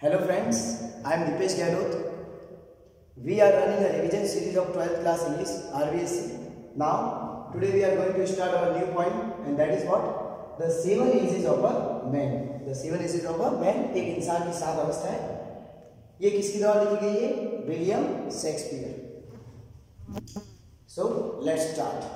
Hello friends, I am Dipesh Gahlot. We are running a revision series of 12th class English RVSC. Now, today we are going to start our new point and that is what? The 7 ages of a man. The 7 ages of a man एक इंसान की 7 अवस्था है. ये किसके द्वारा लिखी गई है? William Shakespeare. So, let's start.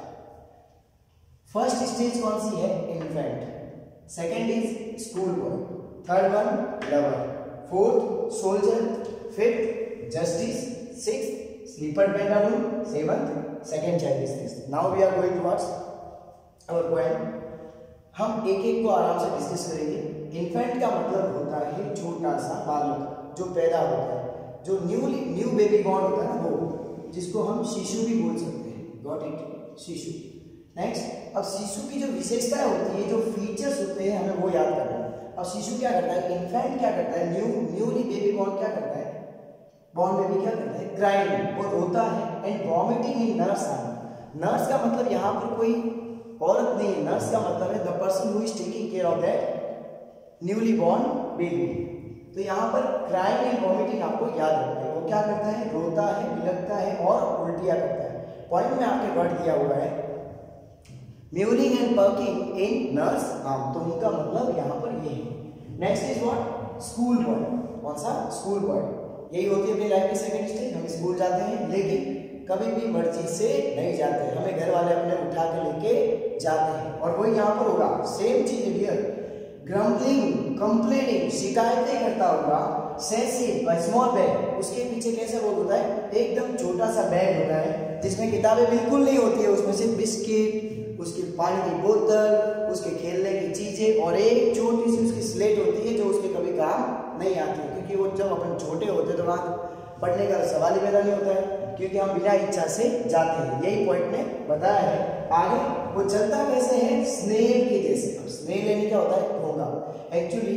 First stage कौन सी है? Infant. Second is school boy. Third one lover. Fourth soldier. Fifth justice. Sixth slipper pantaloon. Seventh second child stage. Now we are going towards our point. हम एक एक को आराम से discuss करेंगे. इन्फेंट का मतलब होता है छोटा सा बालक जो पैदा होता है, जो न्यू बेबी बॉर्न होता है ना, वो जिसको हम शिशु भी बोल सकते हैं. Got it? शिशु. नेक्स्ट, अब शिशु की जो विशेषताएं होती है, जो फीचर्स होते हैं, हमें वो याद करना है. अब शिशु क्या करता है? इन्फेंट क्या करता है? न्यूली बेबी बॉर्न क्या करता है? बॉर्न बेबी क्या करता है? क्राइंग, वो रोता है. And vomiting in nurse arm. Nurse का मतलब यहाँ पर कोई औरत नहीं है. नर्स का मतलब है the person who is taking care of that newly born baby. तो यहाँ पर क्राइंग एंड वॉमिटिंग आपको याद रखना है. वो क्या करता है? रोता है, बिलखता है और उल्टियाँ करता है. पॉइंट में आपके वर्ड दिया हुआ है mewling and puking in nurse arm. तो उनका मतलब यहाँ पर ये है. Next is what? School boy. कौन सा? School boy. यही होती है अपनी लाइफ की सेकंड स्टेज. हम स्कूल जाते हैं लेकिन कभी भी मर्जी से नहीं जाते. हमें घर वाले अपने उठा के लेके जाते हैं और वही यहाँ पर होगा. सेम चीज है डियर. ग्रम्बलिंग, कंप्लेनिंग, शिकायतें करता होगा. सेंसिव, स्मॉल बैग. उसके पीछे कैसे वो होता है? एकदम छोटा सा बैग होता है जिसमें किताबें बिल्कुल नहीं होती है. उसमें से बिस्किट, उसकी पानी की बोतल, उसके खेलने की चीजें और एक छोटी सी उसकी स्लेट होती है जो उसके कभी काम नहीं आती है. क्योंकि वो जब अपन छोटे होते तो वहाँ पढ़ने का सवाल ही पैदा नहीं होता है, क्योंकि हम बिना इच्छा से जाते हैं. यही पॉइंट ने बताया है. आगे वो चलता कैसे है? स्नेल के जैसे. अब स्नेल यानी क्या होता है? घोंघा. एक्चुअली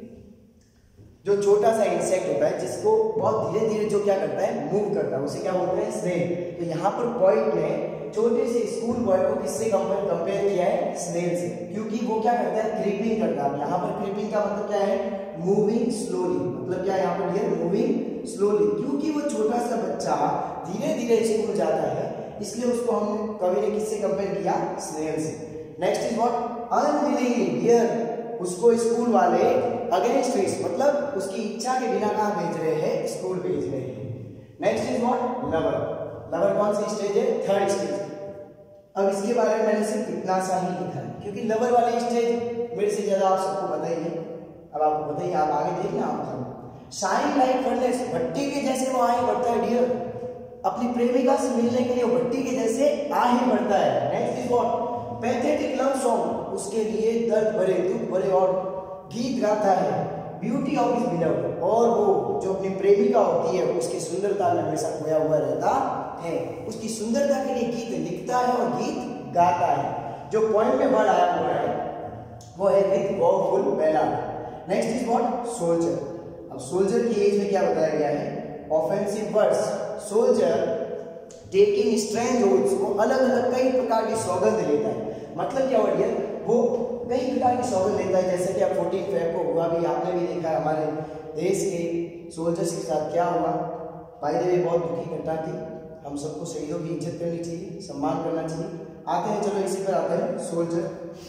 जो छोटा सा इंसेक्ट होता है जिसको बहुत धीरे धीरे जो क्या करता है? मूव करता है, उसे क्या बोलते हैं? स्नेल. तो यहाँ पर पॉइंट ने छोटे से स्कूल बॉय को किससे कंपेयर किया है? स्नेल से. क्योंकि वो क्या करता है? क्रीपिंग करता है. यहाँ पर क्रीपिंग का मतलब क्या है? Moving slowly. मतलब क्या है यहाँ पर? Moving slowly. क्योंकि वो छोटा सा बच्चा धीरे धीरे स्कूल जाता है, इसलिए उसको हम कवि ने किससे कंपेयर किया? स्नेल से. Next is what? Unwillingly. Here उसको स्कूल वाले अगेंस्ट हिज, मतलब उसकी इच्छा के बिना कहाँ भेज रहे हैं? स्कूल भेज रहे हैं. Next is what? Lover. Lover कौन सी स्टेज है? Third stage. अब इसके बारे में मैंने सिर्फ इतना सा ही लिखा है क्योंकि लवर वाली स्टेज मेरे से ज्यादा आप सबको पता ही है. अब आपको बताइए, आप आगे देखना. आप शाइन लाइक फर्नेस. भट्टी के जैसे वो आगे बढ़ता है डियर. अपनी प्रेमिका से मिलने के लिए वो भट्टी के जैसे आगे बढ़ता है. Next is what? Pathetic love song. उसके लिए दर्द भरे, दुख भरे और गीत गाता है. Beauty of his beloved. और वो जो अपनी प्रेमिका होती है उसकी सुंदरता में हमेशा खोया हुआ रहता है. उसकी सुंदरता के लिए गीत लिखता है और गीत गाता है. जो पॉइंट में वर्ड आया हुआ है वो है with woeful ballad. Next is what? Soldier. अब सोल्जर की एज में क्या बताया गया है? Offensive words. Soldier taking strange oaths. वो अलग अलग कई प्रकार की सौगंध लेता है. मतलब क्या वर्ड है? वो कई प्रकार की सौगंध लेता है. जैसे कि आप 14 फेब को हुआ भी आपने भी देखा हमारे देश के सोल्जर्स के साथ क्या हुआ. बाय द वे बहुत दुखी घटना थी. हम सबको शहीदों की इज्जत करनी चाहिए, सम्मान करना चाहिए. आते हैं, चलो इसी पर आते हैं. Soldier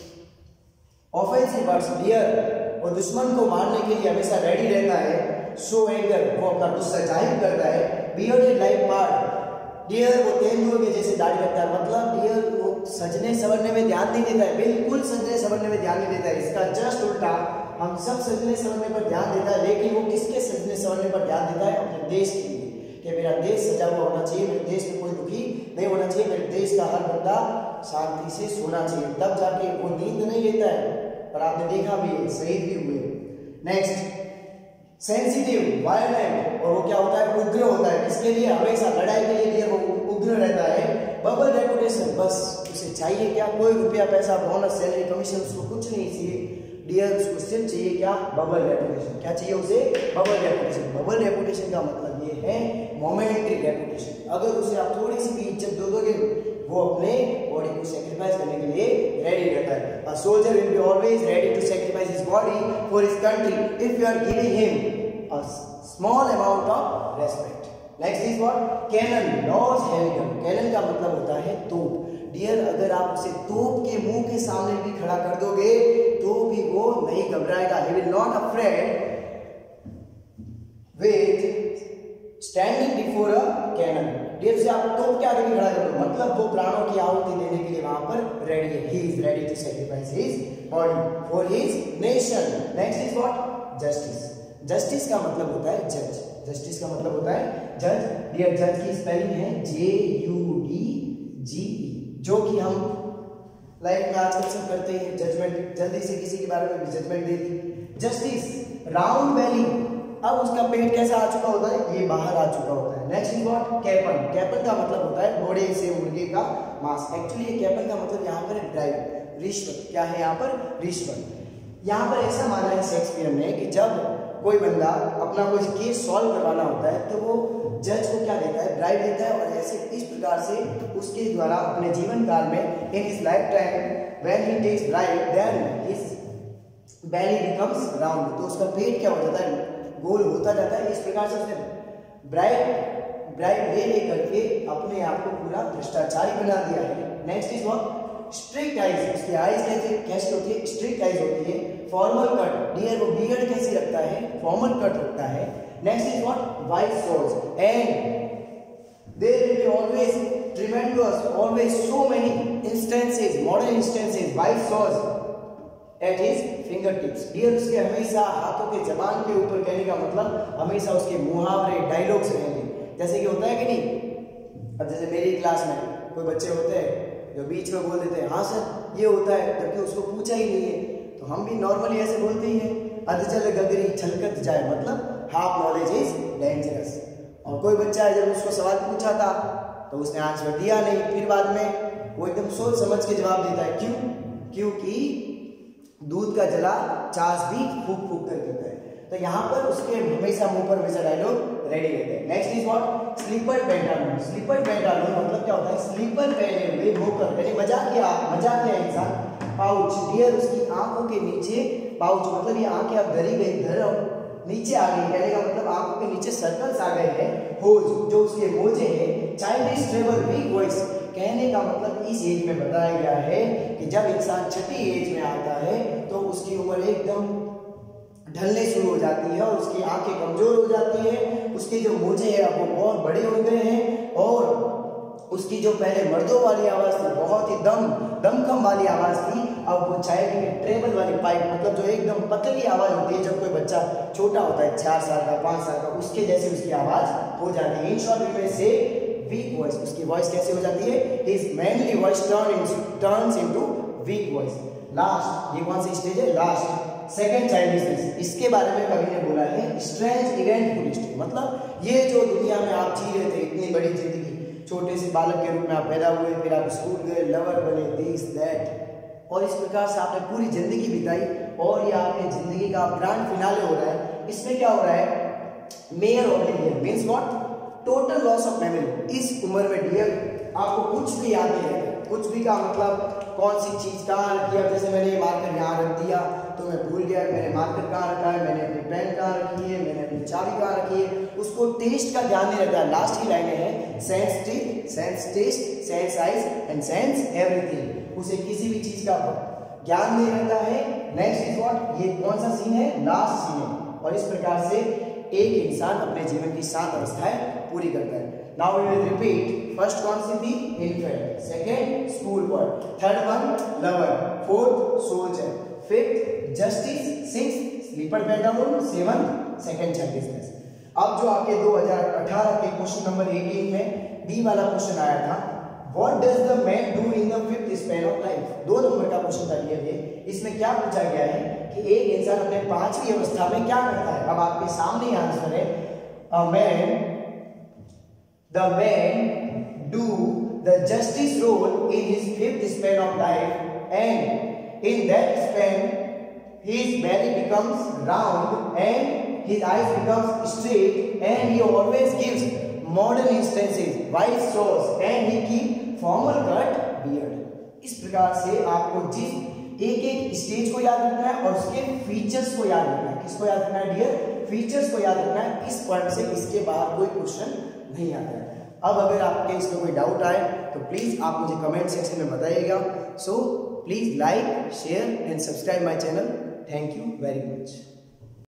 offensive words. डियर, वो दुश्मन को मारने के लिए हमेशा रेडी रहता है. शो एंगर, वो अपना गुस्सा जाहिर करता है. Bearded like part. डियर, वो तेंदुए के जैसे दाढ़ी रखता है. मतलब डियर वो सजने संवरने में ध्यान नहीं देता है. बिल्कुल सजने संवरने में ध्यान नहीं देता है. इसका जस्ट उल्टा. हम सब सजने संवरने पर ध्यान देता है, लेकिन वो किसके सजने संवरने पर ध्यान देता है? अपने देश के लिए, कि मेरा देश सजा हुआ होना चाहिए, मेरे देश में कोई दुखी नहीं होना चाहिए, मेरे देश का हर बंदा शांति से सोना चाहिए. तब जाके वो नींद नहीं लेता है. और आपने देखा भी है, शहीद भी हुए. Next, sensitive, violent. और वो क्या होता है? उग्र होता है. इसके लिए हमेशा लड़ाई के लिए वो उग्र रहता है. Bubble reputation. बस उसे चाहिए क्या? कोई रुपया, पैसा, बोनस, सैलरी, कमीशन उसको कुछ नहीं चाहिए डियर. उसको सिर्फ चाहिए क्या? Bubble reputation. क्या चाहिए उसे? Bubble reputation. बबल रेपुटेशन का मतलब ये है मोमेंटरी रेपुटेशन. अगर उसे आप थोड़ी सी भी इज्जत दे दोगे, वो अपने बॉडी को सैक्रिफाइस करने के लिए रेडी रहता है. A soldier will be always ready to sacrifice his body for his country if you are giving him a small amount of respect. Next is what? Cannon, Lord's heavy gun. Cannon का मतलब होता है तोप. Dear, अगर आप उसे तोप के मुंह के सामने भी खड़ा कर दोगे तो भी वो नहीं घबराएगा. He will not afraid with standing before a cannon. Dear, से आप तोप के आगे भी खड़ा कर दो, मतलब वो प्राणों की आहुति देने के लिए वहां पर रेडी है. He is ready to sacrifice his body for his nation. Next is what? Justice. Justice का मतलब होता है जज. जस्टिस का मतलब होता है जज. डियर, जज की स्पेलिंग है JUDGE, जो कि हम लाइफ में आजकल सब करते हैं. जजमेंट, जल्दी से किसी के बारे में जजमेंट दे दी. Justice, round belly. अब उसका पेट कैसा आ चुका होता है? ये बाहर आ चुका होता है. Next is what? Capon. Capon का मतलब होता है घोड़े से मुर्गे का मांस. एक्चुअली ये कैपन का मतलब यहाँ पर ड्राइव, रिश्वत. क्या है यहाँ पर? रिश्वत. यहाँ पर ऐसा माना है शेक्सपियर ने कि जब कोई बंदा अपना कोई केस सॉल्व करवाना होता है तो वो जज को क्या देता है? ब्राइब देता है. और ऐसे इस प्रकार से उसके द्वारा अपने जीवन काल में in his life time when he takes bribe then his belly becomes round. तो उसका पेट क्या हो जाता है? गोल होता जाता है. इस प्रकार से उसने ब्राइब ले करके अपने आप को पूरा भ्रष्टाचारी बना दिया है. Next is what? Strict eyes. उसकी आइज कैसी होती है? स्ट्रिक्ट आइज होती है. Formal cut. डियर, वो बियर्ड कैसी रखता है? फॉर्मल कट रखता है. Next is what? वाइट सॉर्स. And there will be always tremendous, always so many instances, modern instances, wise सॉर्स at his finger tips. Dear, उसके हमेशा हाथों के जबान के ऊपर, कहने का मतलब हमेशा उसके मुहावरे, डायलॉग्स रहेंगे. जैसे कि होता है कि नहीं? अब जैसे मेरी क्लास में कोई बच्चे होते हैं जो बीच में बोल देते हैं हाँ सर ये होता है, जबकि उसको पूछा ही नहीं है. तो हम भी नॉर्मली ऐसे बोलते ही हैं. अधचल गगरी छलकत जाए, मतलब हाफ नॉलेज इज डेंजरस. और कोई बच्चा है जब उसको सवाल पूछा था तो उसने आंसर दिया नहीं, फिर बाद में वो एकदम सोच समझ के जवाब देता है. क्यों? क्योंकि दूध का जला चास भी फूक फूक कर पीता है. तो यहाँ पर उसके हमेशा मुंह पर हमेशा डायलॉग रेडी रहते हैं. Next is what? Slipper pantaloon. Slipper pantaloon मतलब क्या होता है? स्लीपर पहने हुए होकर, यानी मजाक किया इंसान. पाउच. डियर, उसकी आंखों के नीचे पाउच, मतलब ये आंखें अब धरी गई, नीचे आ गई. कहने का मतलब आंखों के नीचे सर्कल्स आ गए हैं. होज, जो उसके मोजे हैं. Childish treble weak voice. कहने का मतलब इस एज में बताया गया है कि जब इंसान छठी एज में आता है तो उसकी उम्र एकदम ढलने शुरू हो जाती है और उसकी आंखें कमजोर हो जाती है. उसके जो मोजे हैं अब वो बहुत बड़े हो गए हैं. और उसकी जो पहले मर्दों वाली आवाज थी, बहुत ही दमखम वाली आवाज थी, अब वो चाइल्ड में ट्रेबल वाली पाइप, मतलब जो एकदम पतली आवाज होती है जब कोई बच्चा छोटा होता है, 4 साल का, 5 साल का, उसके जैसे उसकी आवाज हो जाती है. इन शॉर्ट में से वीक वॉइस. उसकी वॉइस कैसे हो जाती है? His manly voice turns into weak voice. Last, ये कौन सी स्टेज है? Last, second childishness. इसके बारे में कवि ने बोला है स्ट्रेंज इवेंटफुल हिस्ट्री. मतलब ये जो दुनिया में आप जी रहे थे, इतनी बड़ी जिंदगी, छोटे से बालक के रूप में आप पैदा हुए, फिर आप स्कूल गए, लवर बने, दिस दैट, और इस प्रकार से आपने पूरी जिंदगी बिताई और ये आपने जिंदगी का ग्रैंड फिनाले हो रहा है. इसमें क्या हो रहा है? Mayor of the year means what? Total loss of memory. इस उम्र में डियर आपको कुछ भी याद नहीं रहता. कुछ भी का मतलब कौन सी चीज कहाँ रखी है. जैसे मैंने ये मार्कर यहाँ रख दिया तो मैं भूल गया मैंने मार्कर कहाँ रखा है, मैंने अपनी पेन कहाँ रखी है, मैंने अपनी चाबी कहाँ रखी है. उसको टेस्ट का ध्यान नहीं रहता. लास्ट की लाइनें हैं sans teeth, sans taste, sans eyes and sans everything. उसे किसी भी चीज का ज्ञान नहीं रहता है. Next is what? ये कौन सा सीन है? लास्ट सीन है. और इस प्रकार से एक इंसान अपने जीवन की 7 अवस्थाएं पूरी करता है. Now we will repeat. First कौन सी थी? Infant. Second school boy. Third one lover. Fourth soldier. Fifth justice. Sixth slipper pantaloon. Seventh second childishness. अब जो आपके 2018 के क्वेश्चन नंबर 18 में बी वाला क्वेश्चन आया था, what does the man do in the fifth span of life. 2 number का question था ये. इसमें क्या पूछा गया है कि एक इंसान अपने 5वीं अवस्था में क्या करता है. अब आपके सामने आंसर है the man do the justice role in his 5th span of life, and in that span his belly becomes round and his eyes becomes straight and he always gives modern instances, white sauce and he keep formal cut beard. इस प्रकार से आपको जिस एक stage को याद रखना है और उसके फीचर्स को याद रखना है. किसको याद रखना है डियर? फीचर्स को याद रखना है, इस पॉइंट से इसके बाहर कोई क्वेश्चन नहीं आता है। अब अगर आपके इसमें कोई डाउट आए तो प्लीज आप मुझे कमेंट सेक्शन में बताइएगा। So please like, share and subscribe my channel. Thank you very much.